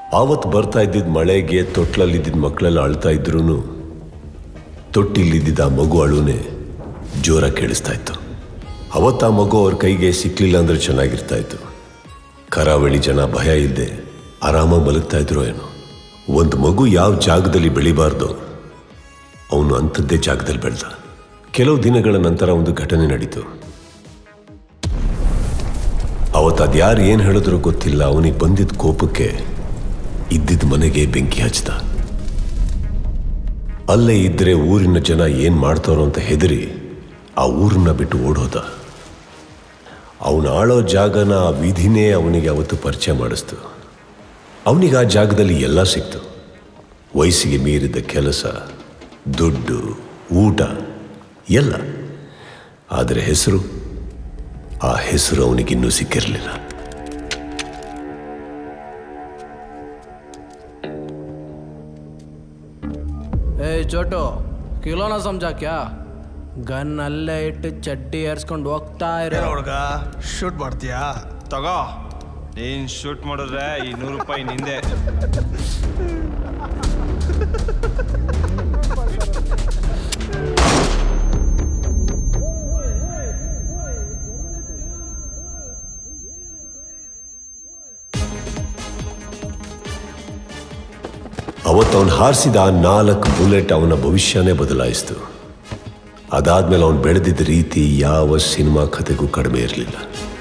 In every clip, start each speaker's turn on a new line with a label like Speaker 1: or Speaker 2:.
Speaker 1: ಆವತ್ತು ಬರ್ತಾ ಇದ್ದಿದ್ದ ಮಳೆಗೆ ತೊಟ್ಲಲ್ಲಿದ್ದಿದ್ದ ಮಕ್ಕಳೆಲ್ಲ ಅಳ್ತಾ ಇದ್ರೂ ತೊಟ್ಟಿಲ್ಲಿದ್ದ ಮಗು ಅಳುನೇ ಜೋರಾಗಿ ಕೇಳಿಸ್ತಾ ಇತ್ತು. ಅವತ್ತು ಆ ಮಗು ಅವ್ರ ಕೈಗೆ ಸಿಕ್ಲಿಲ್ಲ ಅಂದ್ರೆ ಚೆನ್ನಾಗಿರ್ತಾ ಇತ್ತು. ಕರಾವಳಿ ಜನ ಭಯ ಇಲ್ಲದೆ ಆರಾಮಾಗಿ ಮಲಗ್ತಾ ಇದ್ರು ಏನೋ. ಒಂದು ಮಗು ಯಾವ ಜಾಗದಲ್ಲಿ ಬೆಳಿಬಾರ್ದು ಅವನು ಅಂಥದ್ದೇ ಜಾಗದಲ್ಲಿ ಬೆಳೆದ. ಕೆಲವು ದಿನಗಳ ನಂತರ ಒಂದು ಘಟನೆ ನಡೀತು. ಅವತ್ತು ಅದ್ಯಾರು ಏನು ಹೇಳಿದ್ರೂ ಗೊತ್ತಿಲ್ಲ, ಅವನಿಗೆ ಬಂದಿದ್ದ ಕೋಪಕ್ಕೆ ಇದ್ದಿದ್ದ ಮನೆಗೆ ಬೆಂಕಿ ಹಚ್ಚಿದ. ಅಲ್ಲೇ ಇದ್ದರೆ ಊರಿನ ಜನ ಏನು ಮಾಡ್ತಾರೋ ಅಂತ ಹೆದರಿ ಆ ಊರನ್ನ ಬಿಟ್ಟು ಓಡೋದ. ಅವನು ಆಳೋ ಜಾಗನ ಆ ವಿಧಿನೇ ಅವನಿಗೆ ಅವತ್ತು ಪರಿಚಯ ಮಾಡಿಸ್ತು. ಅವನಿಗೆ ಆ ಜಾಗದಲ್ಲಿ ಎಲ್ಲ ಸಿಕ್ತು. ವಯಸ್ಸಿಗೆ ಮೀರಿದ ಕೆಲಸ, ದುಡ್ಡು, ಊಟ ಎಲ್ಲ. ಆದರೆ ಆ ಹೆಸರು ಅವನಿಗಿನ್ನೂ ಸಿಕ್ಕಿರಲಿಲ್ಲ.
Speaker 2: ಚೋಟು ಕಿಲೋನ ಸಮझा क्या? ಗನ್ ಅಲ್ಲೇ ಇಟ್ಟು ಚಡ್ಡಿ ಏರ್ಸ್ಕೊಂಡು ಹೋಗ್ತಾ ಇರೋ
Speaker 3: ಹುಡುಗ ಶೂಟ್ ಮಾಡ್ತೀಯಾ?
Speaker 4: ತಗೋ, ನೀನ್ ಶೂಟ್ ಮಾಡಿದ್ರೆ ಈ 100 ರೂಪಾಯಿ ನಿಂದೆ.
Speaker 1: ಅವತ್ತು ಅವನು ಹಾರಿಸಿದ 4 ಬುಲೆಟ್ ಅವನ ಭವಿಷ್ಯನೇ ಬದಲಾಯಿಸ್ತು. ಅದಾದ್ಮೇಲೆ ಅವನು ಬೆಳೆದಿದ್ದ ರೀತಿ ಯಾವ ಸಿನಿಮಾ ಕಥೆಗೂ ಕಡಿಮೆ ಇರಲಿಲ್ಲ.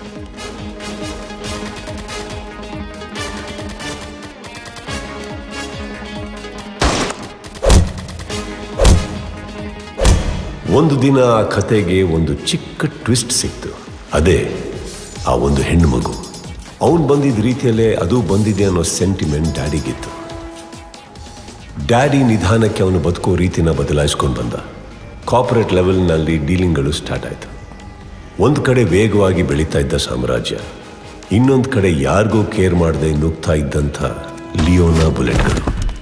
Speaker 1: ಒಂದು ದಿನ ಆ ಕಥೆಗೆ ಒಂದು ಚಿಕ್ಕ ಟ್ವಿಸ್ಟ್ ಸಿಕ್ತು. ಅದೇ ಆ ಒಂದು ಹೆಣ್ಣು ಮಗು. ಅವನು ಬಂದಿದ್ದ ರೀತಿಯಲ್ಲೇ ಅದು ಬಂದಿದೆ ಅನ್ನೋ ಸೆಂಟಿಮೆಂಟ್ ಡ್ಯಾಡಿಗಿತ್ತು. ಡ್ಯಾಡಿ ನಿಧಾನಕ್ಕೆ ಅವನು ಬದುಕೋ ರೀತಿನ ಬದಲಾಯಿಸ್ಕೊಂಡು ಬಂದ. ಕಾರ್ಪೊರೇಟ್ ಲೆವೆಲ್ನಲ್ಲಿ ಡೀಲಿಂಗ್ಗಳು ಸ್ಟಾರ್ಟ್ ಆಯಿತು. ಒಂದು ಕಡೆ ವೇಗವಾಗಿ ಬೆಳೀತಾ ಇದ್ದ ಸಾಮ್ರಾಜ್ಯ, ಇನ್ನೊಂದು ಕಡೆ ಯಾರಿಗೂ ಕೇರ್ ಮಾಡದೆ ನುಗ್ತಾ ಇದ್ದಂಥ ಲಿಯೋನ ಬುಲೆಟ್ಗಳು.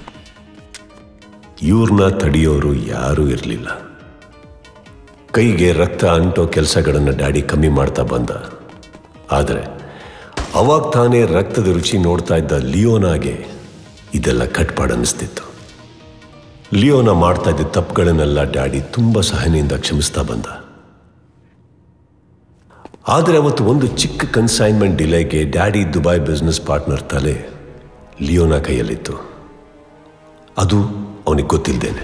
Speaker 1: ಇವ್ರನ್ನ ತಡೆಯೋರು ಯಾರೂ ಇರಲಿಲ್ಲ. ಕೈಗೆ ರಕ್ತ ಅಂಟೋ ಕೆಲಸಗಳನ್ನು ಡ್ಯಾಡಿ ಕಮ್ಮಿ ಮಾಡ್ತಾ ಬಂದ. ಆದರೆ ಅವಾಗ ತಾನೇ ರಕ್ತದ ರುಚಿ ನೋಡ್ತಾ ಇದ್ದ ಲಿಯೋನಾಗೆ ಇದೆಲ್ಲ ಕಟ್ಪಾಡನ್ನಿಸ್ತಿತ್ತು. ಲಿಯೋನ ಮಾಡ್ತಾ ಇದ್ದ ತಪ್ಪುಗಳನ್ನೆಲ್ಲ ಡ್ಯಾಡಿ ತುಂಬ ಸಹನೆಯಿಂದ ಕ್ಷಮಿಸ್ತಾ ಬಂದ. ಆದರೆ ಅವತ್ತು ಒಂದು ಚಿಕ್ಕ ಕನ್ಸೈನ್ಮೆಂಟ್ ಡಿಲೇಗೆ ಡ್ಯಾಡಿ ದುಬೈ ಬಿಸ್ನೆಸ್ ಪಾರ್ಟ್ನರ್ ತಲೆ ಲಿಯೋನ ಕೈಯಲ್ಲಿತ್ತು. ಅದು ಅವನಿಗೆ ಗೊತ್ತಿಲ್ಲದೇನೆ.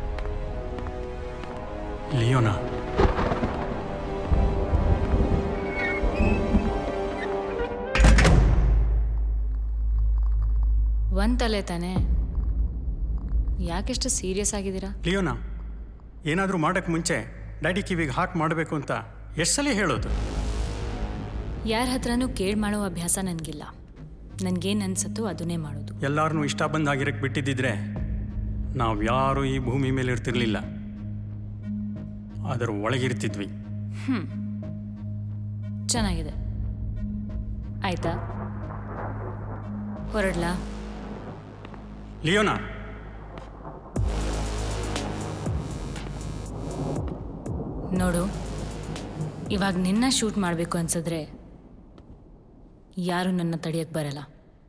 Speaker 5: ಲಿಯೋನಾ
Speaker 6: ಒಂತಲೆ ತಾನೆ, ಯಾಕೆಷ್ಟು ಸೀರಿಯಸ್ ಆಗಿದ್ದೀರಾ?
Speaker 5: ಲಿಯೋನಾ, ಏನಾದರೂ ಮಾಡೋಕ್ಕೆ ಮುಂಚೆ ಡ್ಯಾಡಿ ಕಿವಿಗೆ ಹಾಕಿ ಮಾಡಬೇಕು ಅಂತ ಎಷ್ಟು ಸಲ ಹೇಳೋದು?
Speaker 6: ಯಾರ ಹತ್ರನೂ ಕೇಳಿ ಮಾಡೋ ಅಭ್ಯಾಸ ನನಗಿಲ್ಲ. ನನಗೇನು ಅನ್ಸತ್ತೋ ಅದನ್ನೇ ಮಾಡೋದು.
Speaker 5: ಎಲ್ಲರನ್ನೂ ಇಷ್ಟ ಬಂದಾಗಿರಕ್ಕೆ ಬಿಟ್ಟಿದ್ದಿದ್ರೆ ನಾವು ಯಾರೂ ಈ ಭೂಮಿ ಮೇಲೆ ಇರ್ತಿರ್ಲಿಲ್ಲ, ಅದರ ಒಳಗಿರ್ತಿದ್ವಿ.
Speaker 6: ಚೆನ್ನಾಗಿದೆ, ಆಯ್ತಾ? ಹೊರಡ್ಲಾ?
Speaker 5: ಲಿಯೋನಾ,
Speaker 6: ನೋಡು, ಇವಾಗ ನಿನ್ನ ಶೂಟ್ ಮಾಡಬೇಕು ಅನ್ಸಿದ್ರೆ ಯಾರು ನನ್ನ ತಡೆಯಕ್ಕೆ ಬರಲ್ಲ.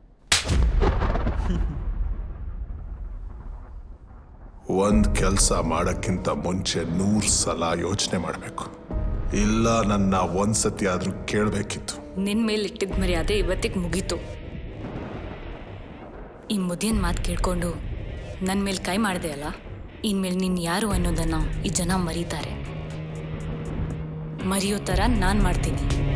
Speaker 3: ಒಂದು ಕೆಲಸ ಮಾಡೋಕ್ಕಿಂತ ಮುಂಚೆ 100 ಸಲ ಯೋಚನೆ ಮಾಡಬೇಕು. ಇಲ್ಲ, ನನ್ನ ಒಂದ್ಸತಿ ಆದರೂ ಕೇಳಬೇಕಿತ್ತು.
Speaker 6: ನಿನ್ನ ಮೇಲೆ ಇಟ್ಟಿದ್ದ ಮರ್ಯಾದೆ ಇವತ್ತಿಗೆ ಮುಗೀತು. ಈ ಮುದಿಯನ್ ಮಾತು ಕೇಳ್ಕೊಂಡು ನನ್ನ ಮೇಲೆ ಕೈ ಮಾಡಿದೆ ಅಲ್ಲ, ಇನ್ಮೇಲೆ ನೀನು ಯಾರು ಅನ್ನೋದನ್ನು ಈ ಜನ ಮರೀತಾರೆ. ಮರೆಯೋ ಥರ ನಾನು ಮಾಡ್ತೀನಿ.